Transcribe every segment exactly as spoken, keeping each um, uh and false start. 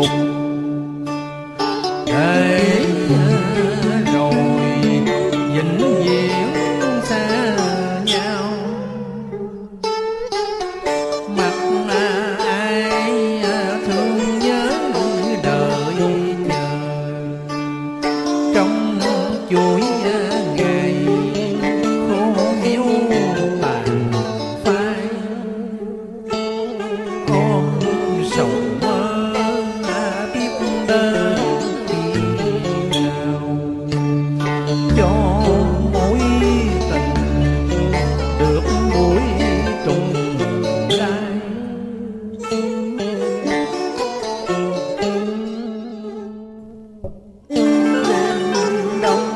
phục để rồi vĩnh viễn xa nhau. Mặt ai thương nhớ đợi chờ trong chuỗi ngày khô héo tàn phai. Con sầu mơ biết đến khi nào cho mối tình được buổi trùng lai. Đêm đông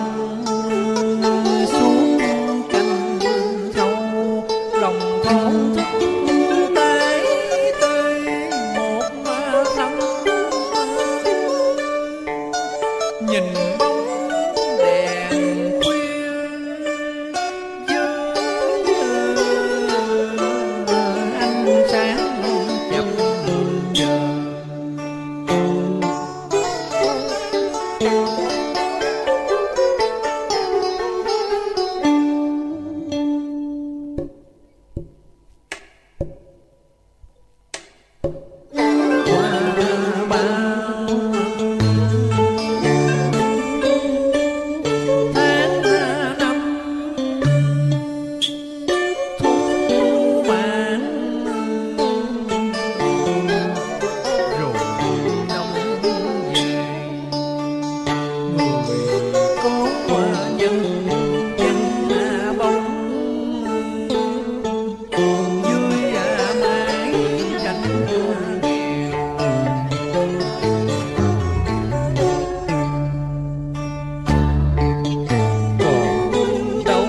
xuống canh thâu lòng thốn thức tái tươi một thắm. Nhìn bóng đèn khuya dưới ánh sáng chập chờn. Qua bao tháng năm thu mãn rồi đông về, người có nhân dân bóng dưới mái tranh nghèo. Còn đâu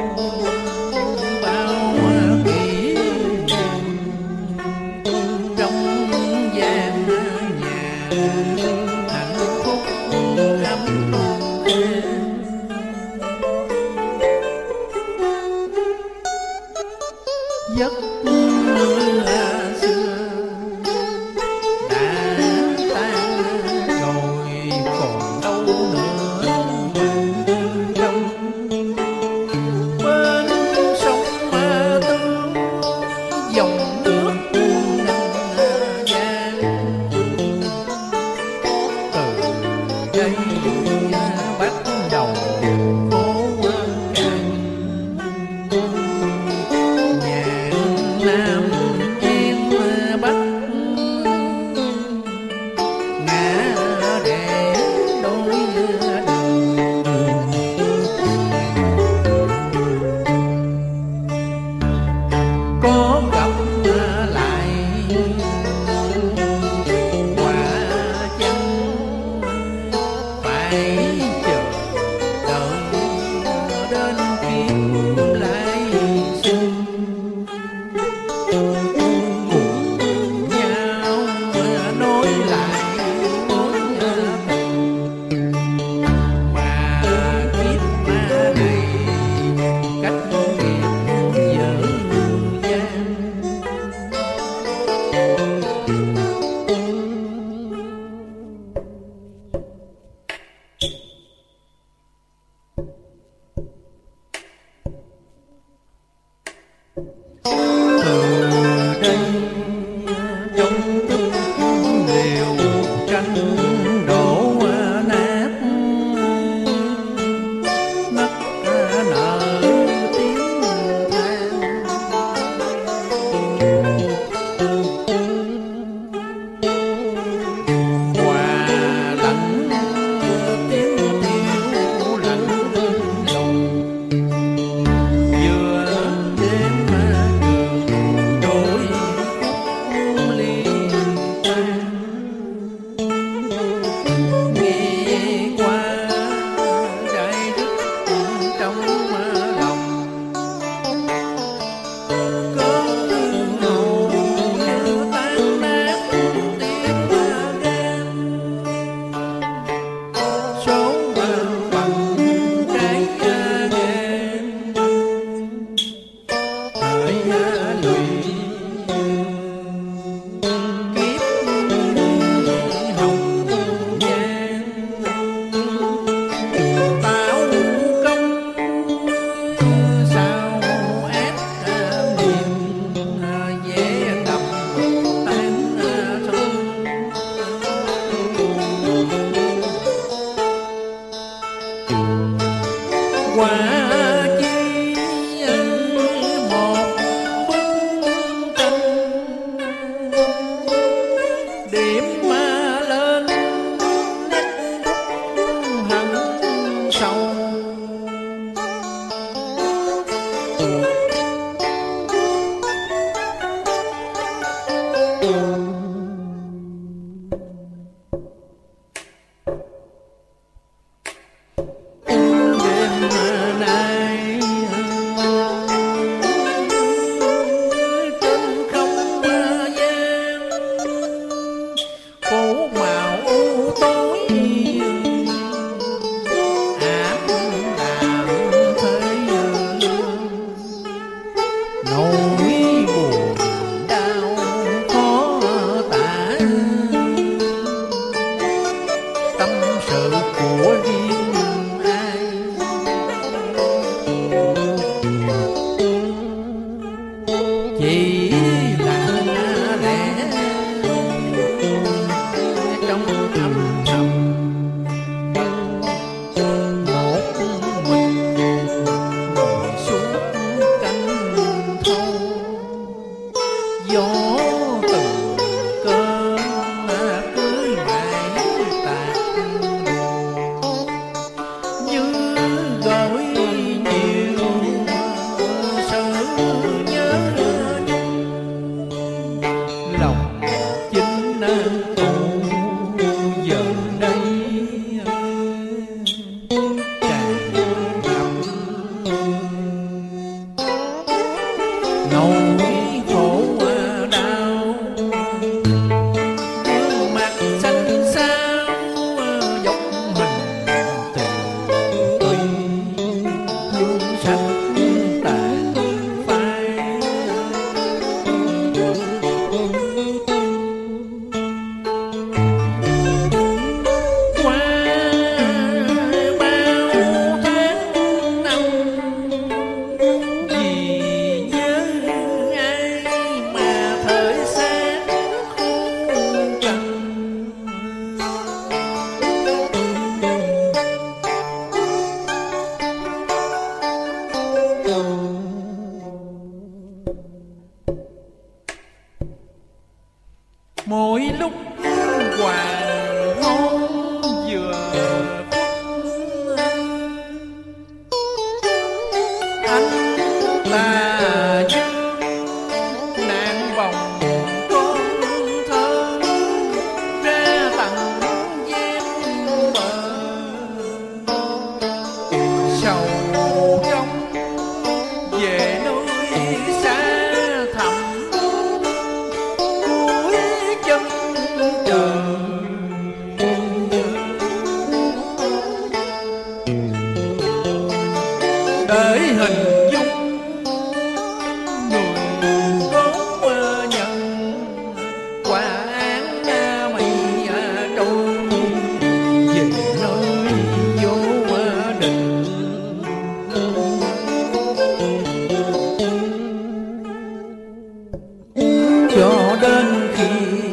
bao kỷ niệm trong gian nhà hạnh phúc ấm êm. Giấc mơ xưa đã tan rồi còn đâu nữa. Trong bên sông tương dòng nước Nam Giang phố màu u tối ảm đạm thế nỗi buồn đau khó tả, tâm sự của riêng ai chỉ là lẽ trong âm thầm một mình ngồi suốt canh thâu, gió từng cơn cưới mãi tạt đùa như gửi nhiều sự nhớ lòng chính tù giờ đây tràn ngập nỗi khổ đau, gương mặt xanh xao dốc mình từ tùy hương sắc tàn phai. Qua bao tháng năm vì nhớ ai mà thời gian khôn trần, mỗi lúc hoàng hôn vừa khuất anh là dương nạn vòng con thơ ra tận gian bờ, sầu trong về nơi xa thẳm cuối chân trời. Để hình dung người có nhận quả án mày trôi về nơi vô định, cho đến khi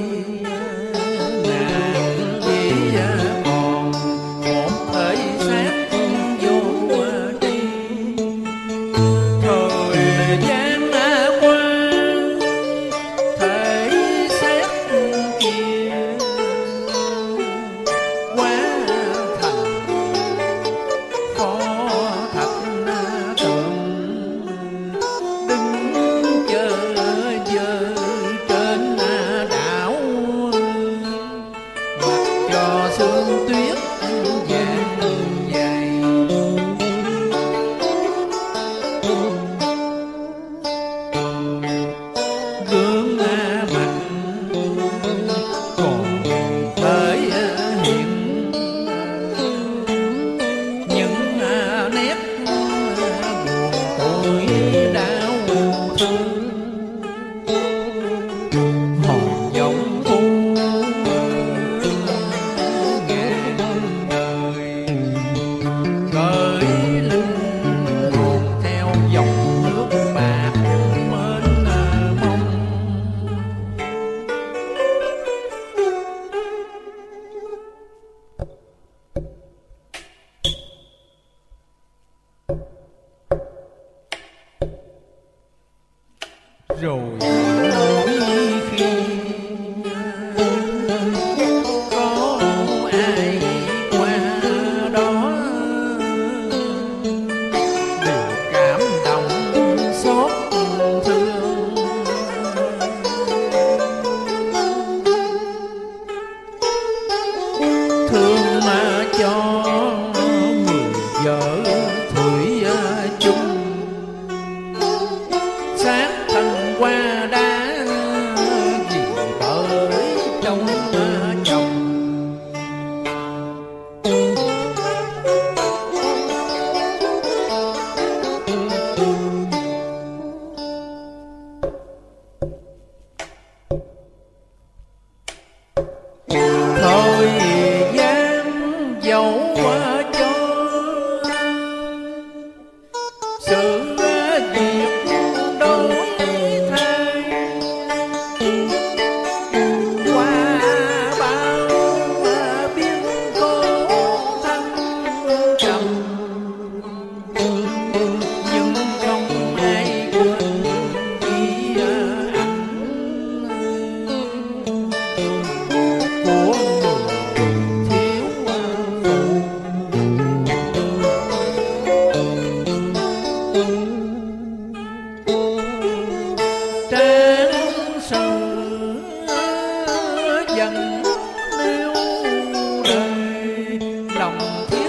nàng chỉ còn một thể xác vô tri. Thời gian đã qua, thể xác kia quá thành khó thật tưởng, đứng chờ giờ trên đảo mặc cho sương tuyết vàng dày. Gương mặt còn thể hiện những nét buồn tuổi đau thương, hòn giọng thu ngàn đời cởi linh hồn theo dòng nước bạc mênh mông. Rồi mỗi khi có ai qua đó đều cảm động xót thương, thương mà cho người vợ thủy chung xác thành qua đá vẫn nêu đời lòng thiên